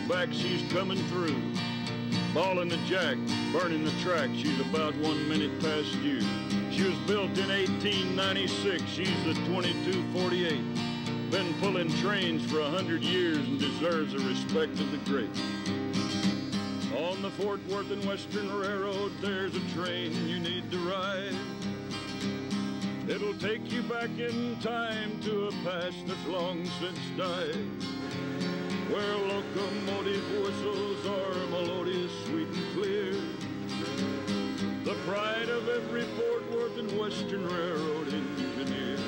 back, she's coming through. Ballin' the jack, burning the track, she's about 1 minute past due. She was built in 1896, she's the 2248. Been pulling trains for 100 years and deserves the respect of the great. On the Fort Worth and Western Railroad, there's a train you need to ride. It'll take you back in time to a past that's long since died, where locomotive whistles are melodious, sweet and clear. The pride of every Fort Worth and Western Railroad engineer.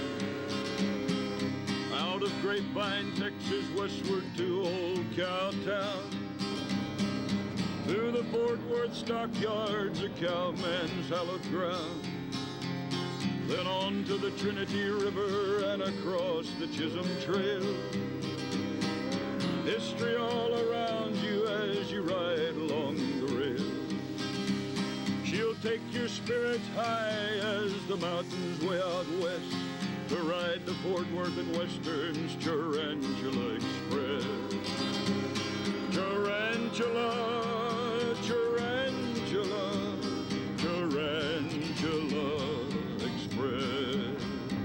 Out of Grapevine, Texas, westward to Old Cowtown, through the Fort Worth stockyards, a cowman's hallowed ground. Then on to the Trinity River and across the Chisholm Trail. History all around you as you ride along the rail. She'll take your spirits high as the mountains way out west to ride the Fort Worth and Western's Tarantula Express. Tarantula, Tarantula, Tarantula Express.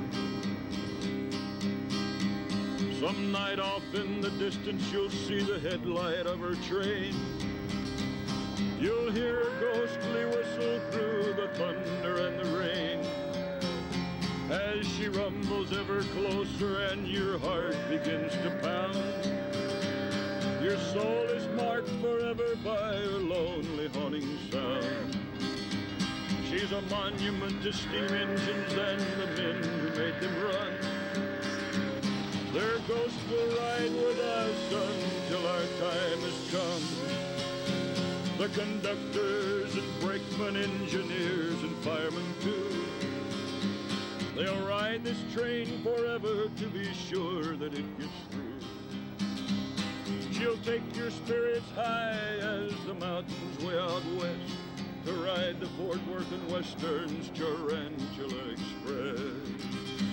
Some night off in the distance you'll see the headlight of her train. You'll hear a ghostly whistle through the thunder and the rain, as she rumbles ever closer and your heart begins to pound. Your soul is marked forever by her lonely haunting sound. She's a monument to steam engines and the men who made them run. Their ghosts will ride with us until our time has come. The conductors and brakemen, engineers and firemen too, they'll ride this train forever to be sure that it gets through. She'll take your spirits high as the mountains way out west to ride the Fort Worth and Western's Tarantula Express.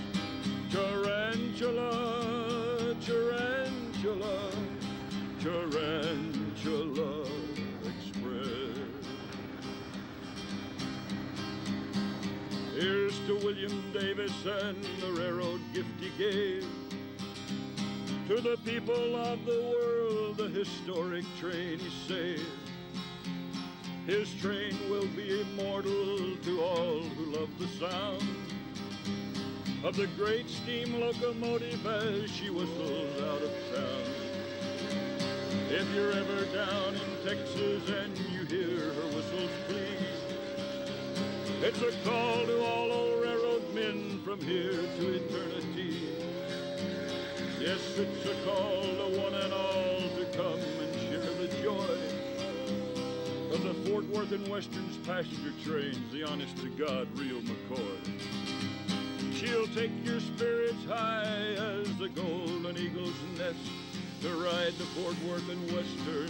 Tarantula, Tarantula, Tarantula Express. Here's to William Davis and the railroad gift he gave to the people of the world, the historic train he saved. His train will be immortal to all who love the sound of the great steam locomotive as she whistles out of town. If you're ever down in Texas and you hear her whistles, please, it's a call to all old railroad men from here to eternity. Yes, it's a call to one and all to come and share the joy of the Fort Worth and Western's passenger trains, the honest-to-God real McCoy. She'll take your spirits high as the golden eagle's nest to ride the Fort Worth and Western